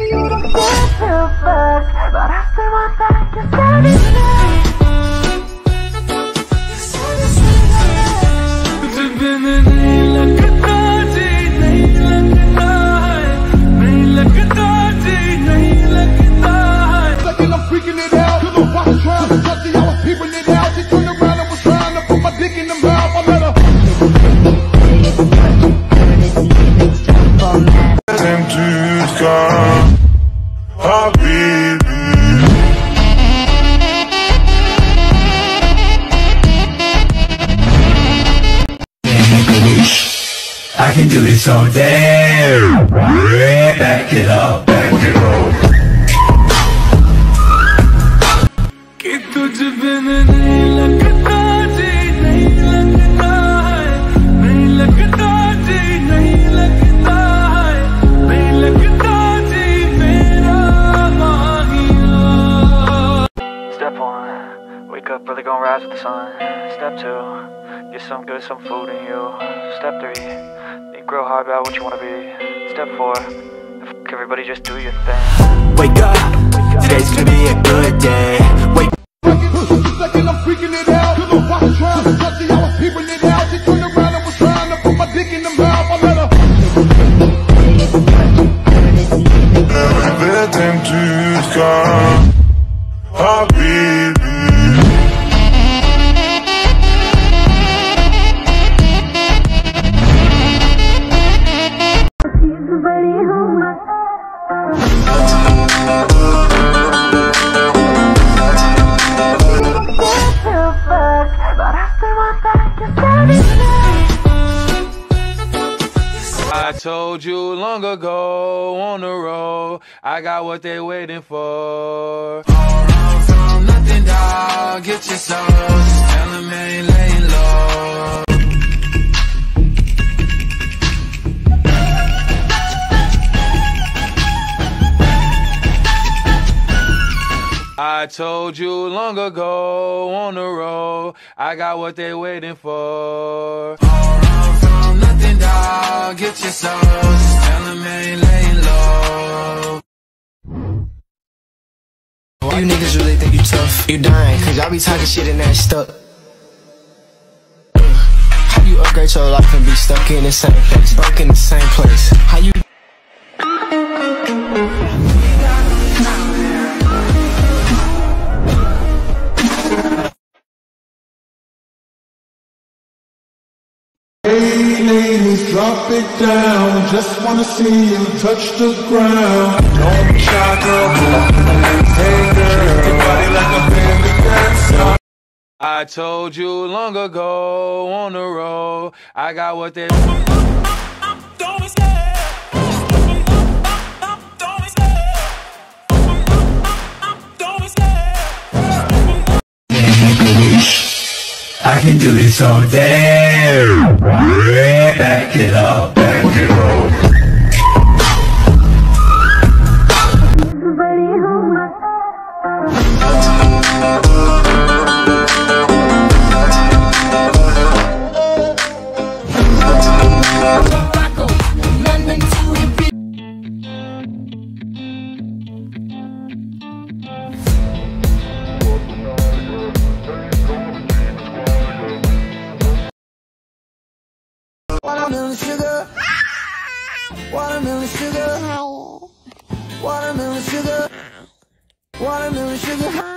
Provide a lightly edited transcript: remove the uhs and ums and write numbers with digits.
you don't care too fast, but I still want that. You said it. I'm freaking it out, cause I'm watching trials and touching, I was peeping it out. She turned around and was trying to put my dick in the mouth. I let her I can do this all day. Back it up, back it up. कि तुझ बिन नहीं लगता जी, नहीं लगता है, नहीं लगता जी, नहीं लगता है, नहीं लगता जी मेरा माहिया. Step 1, wake up early, gonna rise with the sun. Step 2, get some good, some food in you. Step 3, think real hard about what you wanna be. Step 4, everybody just do your thing. Wake up, today's gonna be a good day. Wake I'm freaking it out, cause I'm watching trials and touching, I was peeping it out. She turned around and was trying to put my dick in the mouth. I let her I told you long ago on the road, I got what they waiting for. All run from nothing, dog. Get your soul. Just tell them ain't laying low. I told you long ago on the road, I got what they waiting for. All run from nothing, dog. Get your soul. Just tell them ain't laying low. You niggas really think you tough? You dying, cause y'all be talking shit and that stuck. How you upgrade your life and be stuck in the same place, broke in the same place? How you Hey ladies, drop it down. Just wanna see you touch the ground. Don't be shy, girl. Hey girl, shake your body like a bandit dancer. I told you long ago on the road, I got what they. I can do this all day. Back it up, back it up. watermelon sugar, watermelon sugar, watermelon sugar, watermelon sugar.